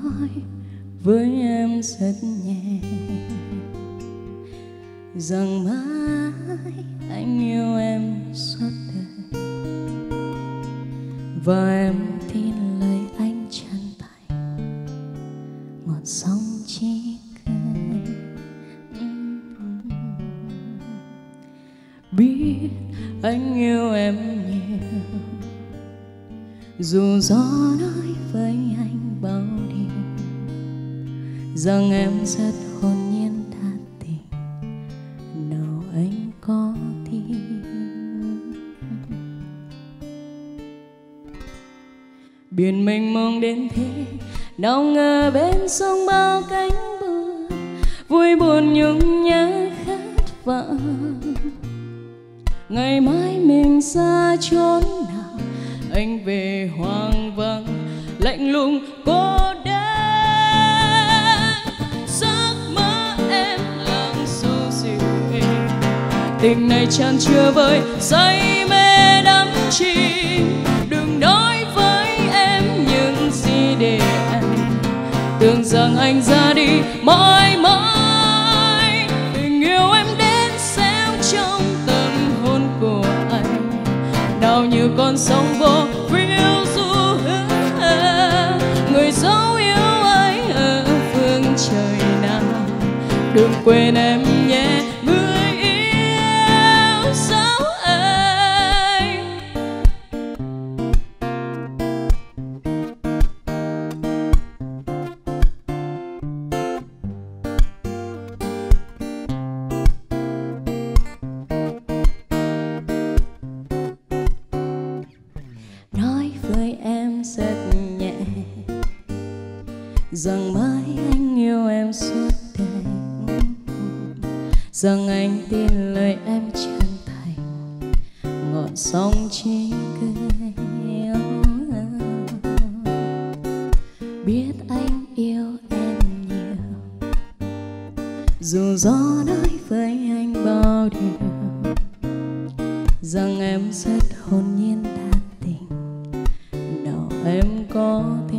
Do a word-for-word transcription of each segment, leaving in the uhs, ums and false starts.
nói với em rất nhẹ rằng mãi anh yêu em suốt đời, và em tin lời anh chân thành, ngọn sóng chỉ cười. Biết anh yêu em nhiều, dù gió nói với anh bao điều rằng em rất hồn nhiên đa tình, nào anh có tin. Biển mênh mông đến thế, nào ngờ bên sông bao cánh buồm, vui buồn nhung nhớ khát vọng. Ngày mai mình xa chốn nào, anh về hoang vắng lạnh lùng cô đơn. Giấc mơ em lặng xô dịu êm, tình này chan chứa vơi say mê đắm chìm. Đừng nói với em những gì để anh tưởng rằng anh ra đi mãi mãi. Tình yêu em đến xéo trong tâm hồn của anh, nào như con sóng vô phiêu du hững hờ. Người dấu yêu ấy ở phương trời nào, đừng quên em nhé người yêu dấu anh. Nói với em rất nhẹ rằng mãi anh yêu em suốt đời, rằng anh tin lời em chân thành, ngọn sóng chỉ cười. Biết anh yêu em nhiều, dù gió nói với anh bao điều rằng em rất hồn nhiên đa tình, nào em có tin.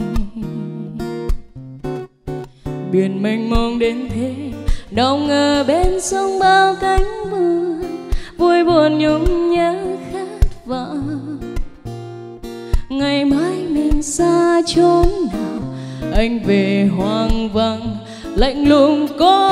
Biển mênh mông đến thế, đâu ngờ bên sông bao cánh buồm, vui buồn nhung nhớ khát vọng. Ngày mai mình xa chốn nào, anh về hoang vắng lạnh lùng cô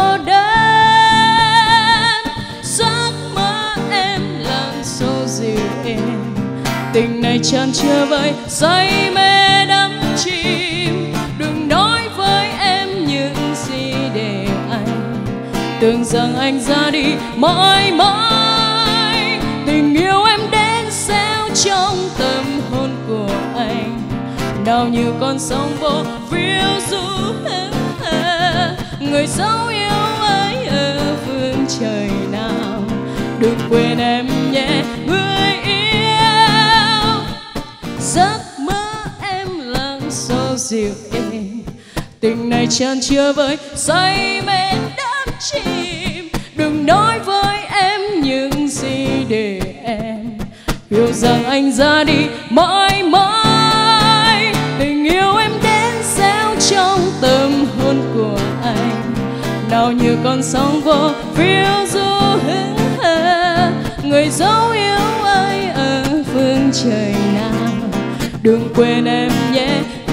đơn. Giấc mơ em lặng xô dịu êm, tình này chan chứa vơi say mê đắm chìm. Đừng nói với em những gì để anh tưởng rằng anh ra đi mãi mãi. Tình yêu em đến xéo trong tâm hồn của anh, nào như con sóng vô phiêu du hững hờ. Người dấu yêu ấy ở phương trời nào, đừng quên em nhé người yêu. Giấc mơ em lặng xô dịu êm, tình này chan chứa với say mê đắm chìm. Đừng nói với em những gì để em hiểu rằng anh ra đi mãi mãi. Tình yêu em đến xéo trong tâm hồn của anh, nào như con sóng vô phiêu du hững hờ. Người dấu yêu ấy ở phương trời nào, đừng quên em nhé